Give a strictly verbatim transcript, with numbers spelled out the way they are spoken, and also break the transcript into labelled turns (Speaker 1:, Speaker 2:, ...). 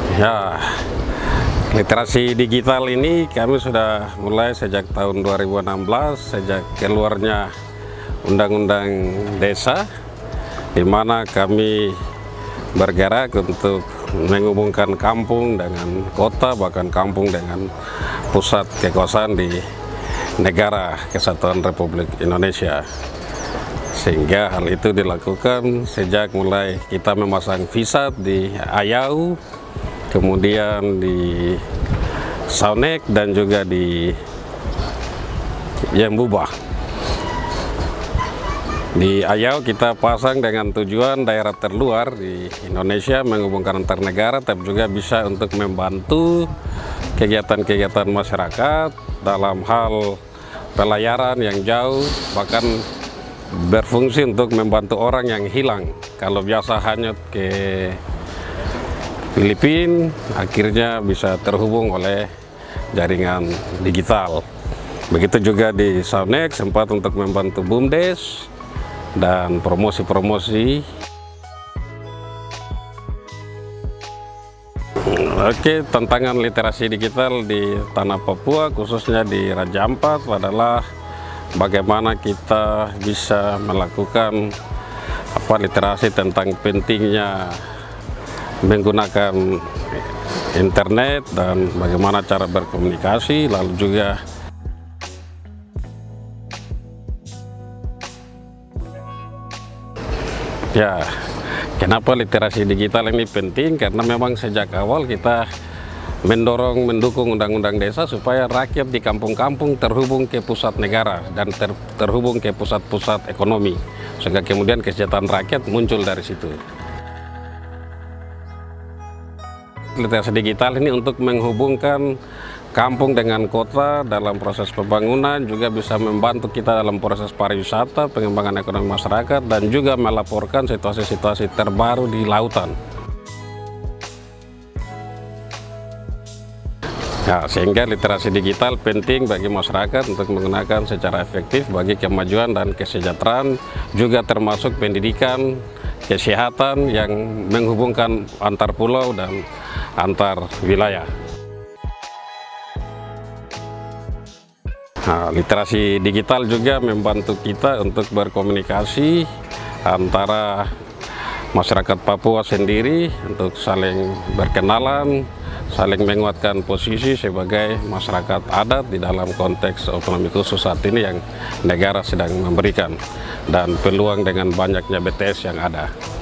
Speaker 1: Ya, literasi digital ini kami sudah mulai sejak tahun dua ribu enam belas, sejak keluarnya Undang-Undang Desa, di mana kami bergerak untuk menghubungkan kampung dengan kota, bahkan kampung dengan pusat kekuasaan di negara Kesatuan Republik Indonesia. Sehingga hal itu dilakukan sejak mulai kita memasang visat di Ayau, kemudian di Saunek, dan juga di Yembubah. Di Ayau kita pasang dengan tujuan daerah terluar di Indonesia, menghubungkan antar negara, tapi juga bisa untuk membantu kegiatan-kegiatan masyarakat dalam hal pelayaran yang jauh, bahkan berfungsi untuk membantu orang yang hilang. Kalau biasa hanyut ke Filipina, akhirnya bisa terhubung oleh jaringan digital. Begitu juga di Saunek, sempat untuk membantu BUMDes dan promosi-promosi. Oke, tantangan literasi digital di tanah Papua, khususnya di Raja Ampat, adalah bagaimana kita bisa melakukan apa literasi tentang pentingnya menggunakan internet dan bagaimana cara berkomunikasi, lalu juga ya, kenapa literasi digital ini penting? Karena memang sejak awal kita mendorong, mendukung Undang-Undang Desa supaya rakyat di kampung-kampung terhubung ke pusat negara dan ter, terhubung ke pusat-pusat ekonomi, sehingga kemudian kesejahteraan rakyat muncul dari situ. Literasi digital ini untuk menghubungkan kampung dengan kota dalam proses pembangunan, juga bisa membantu kita dalam proses pariwisata, pengembangan ekonomi masyarakat, dan juga melaporkan situasi-situasi terbaru di lautan. Ya, sehingga literasi digital penting bagi masyarakat untuk menggunakan secara efektif bagi kemajuan dan kesejahteraan, juga termasuk pendidikan, kesehatan yang menghubungkan antar pulau dan antar wilayah. Nah, literasi digital juga membantu kita untuk berkomunikasi antara masyarakat Papua sendiri untuk saling berkenalan, saling menguatkan posisi sebagai masyarakat adat di dalam konteks otonomi khusus saat ini yang negara sedang memberikan, dan peluang dengan banyaknya B T S yang ada.